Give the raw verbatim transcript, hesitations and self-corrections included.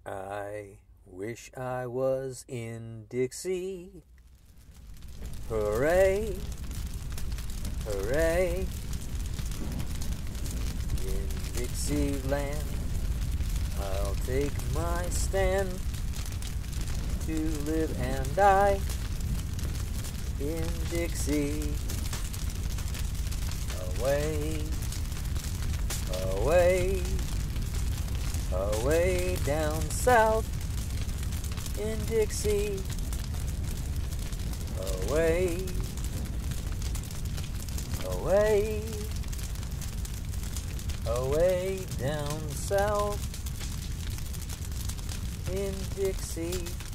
I wish I was in Dixie. Hooray, hooray. In Dixieland, I'll take my stand to live and die in Dixie. Away, away, away down south in Dixie. Away, away, away down south in Dixie.